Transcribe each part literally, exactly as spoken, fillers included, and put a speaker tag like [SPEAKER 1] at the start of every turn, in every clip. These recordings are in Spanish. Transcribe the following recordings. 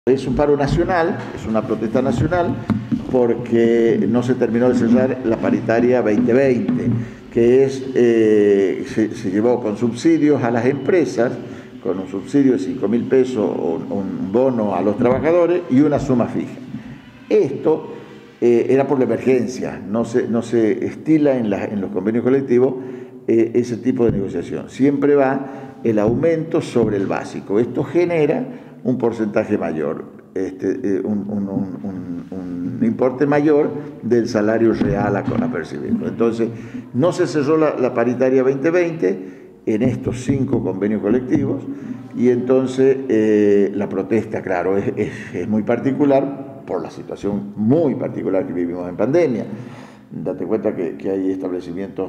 [SPEAKER 1] Es un paro nacional, es una protesta nacional, porque no se terminó de cerrar la paritaria veinte veinte, que es, eh, se, se llevó con subsidios a las empresas, con un subsidio de cinco mil pesos, un bono a los trabajadores y una suma fija. Esto eh, era por la emergencia, no se, no se estila en, la, en los convenios colectivos eh, ese tipo de negociación. Siempre va el aumento sobre el básico. Esto genera un porcentaje mayor, este, eh, un, un, un, un, un importe mayor del salario real a, a percibir. Entonces, no se cerró la, la paritaria veinte veinte en estos cinco convenios colectivos y entonces eh, la protesta, claro, es, es, es muy particular por la situación muy particular que vivimos en pandemia. Date cuenta que, que hay establecimientos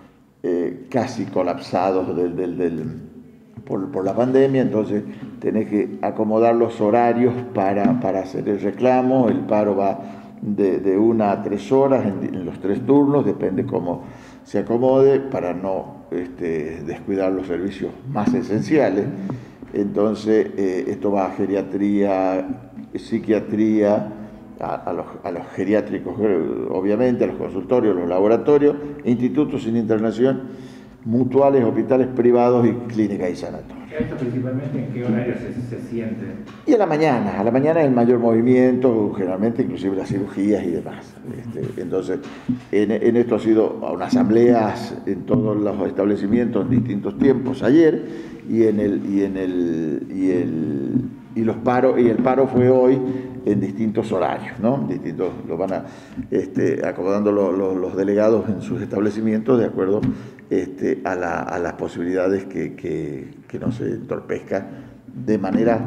[SPEAKER 1] eh, casi colapsados del... del, del Por, por la pandemia, entonces tenés que acomodar los horarios para, para hacer el reclamo. El paro va de, de una a tres horas en, en los tres turnos, depende cómo se acomode para no este, descuidar los servicios más esenciales. Entonces eh, esto va a geriatría, psiquiatría, a, a, los, a los geriátricos obviamente, a los consultorios, los laboratorios, institutos sin internación, mutuales, hospitales privados y clínicas y sanatorios.
[SPEAKER 2] ¿Esto principalmente en qué horario se, se siente?
[SPEAKER 1] Y a la mañana, a la mañana es el mayor movimiento, generalmente inclusive las cirugías y demás. Este, entonces, en, en esto ha sido unas asambleas en todos los establecimientos en distintos tiempos ayer, y en el y en el y el y los paros y el paro fue hoy en distintos horarios, ¿no? Distintos, lo van a, este, acomodando los, los, los delegados en sus establecimientos de acuerdo este, a, la, a las posibilidades que, que, que no se entorpezca de manera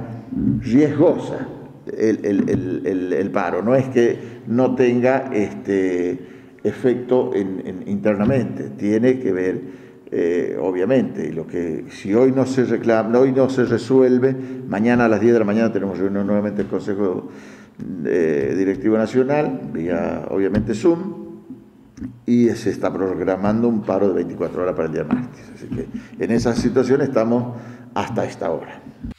[SPEAKER 1] riesgosa el, el, el, el, el paro. No es que no tenga este, efecto en, en, internamente, tiene que ver Eh, obviamente, y lo que si hoy no se reclama, hoy no se resuelve, mañana a las diez de la mañana tenemos reunión nuevamente del Consejo eh, Directivo Nacional, vía obviamente Zoom, y se está programando un paro de veinticuatro horas para el día martes. Así que en esa situación estamos hasta esta hora.